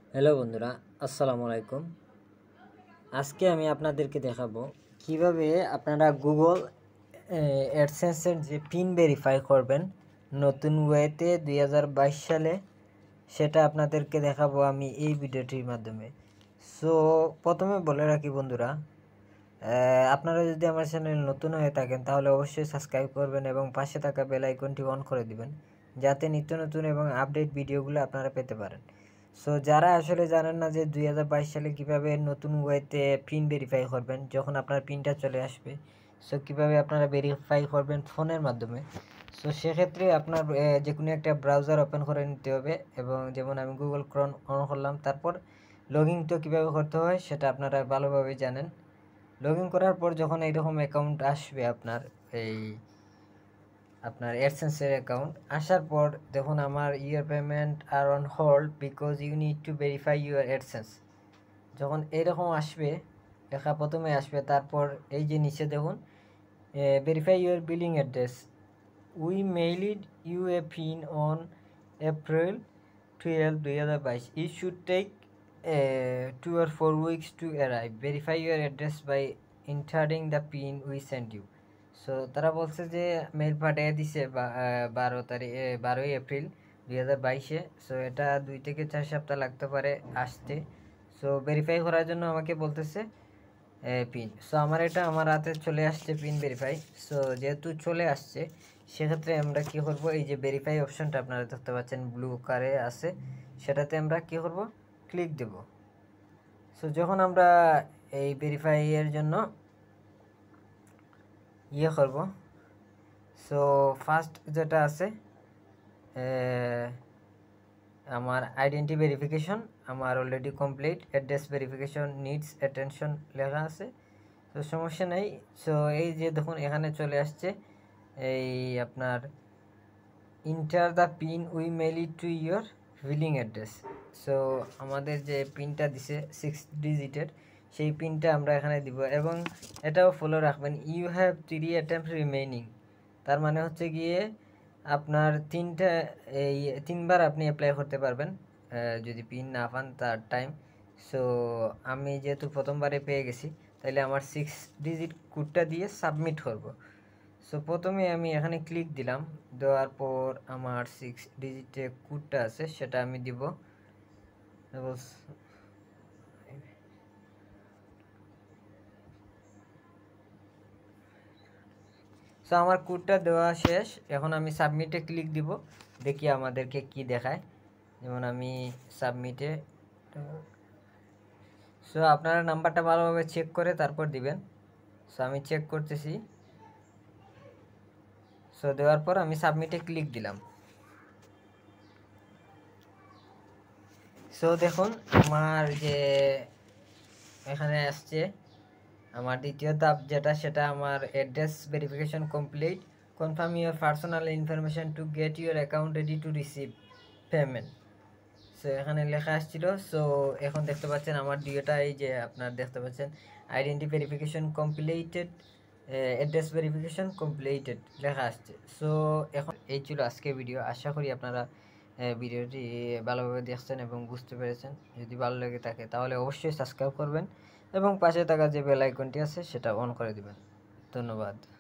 Hello বন্ধুরা, আসসালামু আলাইকুম। আজকে আমি আপনাদেরকে দেখাবো কিভাবে আপনারা গুগল অ্যাডসেন্সের যে পিন ভেরিফাই করবেন নতুন ওয়েতে 2022 সালে, সেটা আপনাদেরকে দেখাবো আমি এই ভিডিওটির মাধ্যমে। সো প্রথমে বলে রাখি বন্ধুরা, আপনারা যদি আমার চ্যানেল নতুন হয়ে থাকেন তাহলে অবশ্যই সাবস্ক্রাইব করবেন এবং পাশে থাকা বেল আইকনটি অন করে দিবেন, যাতে নিত্য নতুন এবং আপডেট ভিডিওগুলো আপনারা পেতে পারেন। সো যারা আসলে জানেন না যে 2022 সালে কীভাবে নতুন ওয়েতে পিন ভেরিফাই করবেন, যখন আপনার পিনটা চলে আসবে, সো কীভাবে আপনারা ভেরিফাই করবেন ফোনের মাধ্যমে। সো সেক্ষেত্রে আপনার যে কোনো একটা ব্রাউজার ওপেন করে নিতে হবে, এবং যেমন আমি গুগল ক্রোম অন করলাম, তারপর লগ ইন তো কীভাবে করতে হয় সেটা আপনারা ভালোভাবে জানেন। লগ ইন করার পর যখন এইরকম অ্যাকাউন্ট আসবে আপনার অ্যাডসেন্সের অ্যাকাউন্ট আসার পর দেখুন আমার your payment are on hold because you need to verify your AdSense, যখন এইরকম আসবে লেখা প্রথমে আসবে, তারপর এই যে নিচে দেখুন verify your billing address, we mailed you a pin on April 12, 2022, it should take 2 or 4 weeks to arrive. Verify your address by entering the pin we sent you. So তারা বলছে যে মেল পাঠিয়ে দিছে 12 এপ্রিল 2022-এ। সো এটা 2 থেকে 4 সপ্তাহ লাগতে পারে আসতে। সো ভেরিফাই করার জন্য আমাকে বলতেছে পিন। সো আমার হাতে চলে আসছে পিন ভেরিফাই। সো যেহেতু চলে আসছে, সেক্ষেত্রে আমরা কি করব, এই যে ভেরিফাই অপশনটা আপনারা দেখতে পাচ্ছেন ব্লু কারে আছে, সেটাতে আমরা কি করব, ক্লিক দেব। সো যখন আমরা এই ভেরিফাই এর জন্য করব, সো ফার্স্ট যেটা আছে আমার আইডেন্টি ভেরিফিকেশন, আমার already complete. Address verification needs attention লেখা আছে, তো সমস্যা নেই। সো এই যে দেখুন এখানে চলে আসছে এই আপনার enter the pin we mail it to your billing address. So আমাদের যে পিনটা দিছে 6 ডিজিটের, সেই পিনটা আমরা এখানে দিব, এবং এটাও ফলো রাখবেন। ইউ হ্যাভ 3 অ্যাটেম্পট রিমেইনিং, তার মানে হচ্ছে গিয়ে আপনার 3বার আপনি অ্যাপ্লাই করতে পারবেন যদি পিন না পান তার টাইম। সো আমি যেহেতু প্রথমবারে পেয়ে গেছি, তাইলে আমার 6 ডিজিট কোডটা দিয়ে সাবমিট করব। সো প্রথমে আমি এখানে ক্লিক দিলাম, দেওয়ার পর আমার 6 ডিজিটে কোডটা আছে সেটা আমি দিব। সো আমার কোডটা দেওয়া শেষ, এখন আমি সাবমিটে ক্লিক দিব, দেখি আমাদেরকে কি দেখায়। যেমন আমি সাবমিটে, সো আপনারা নাম্বারটা ভালোভাবে চেক করে তারপর দিবেন। সো আমি চেক করতেছি। সো দেওয়ার পর আমি সাবমিটে ক্লিক দিলাম। সো দেখুন আমার যে এখানে আসছে আমার দ্বিতীয় ধাপ যেটা, সেটা আমার address verification complete, confirm your personal information to get your account ready to receive payment. So এখানে লেখা আসছিল। সো এখন দেখতে পাচ্ছেন আমার দুইটা, এই যে আপনার দেখতে পাচ্ছেন identity verification completed, address verification completed লেখা আসছে। সো এখন এই ছিল আজকে ভিডিও। আশা করি আপনারা ভিডিওটি ভালোভাবে দেখছেন এবং বুঝতে পেরেছেন। যদি ভালো লেগে থাকে তাহলে অবশ্যই সাবস্ক্রাইব করবেন এবং পাশে থাকা যে বেল আইকনটি আছে সেটা অন করে দিবেন। ধন্যবাদ।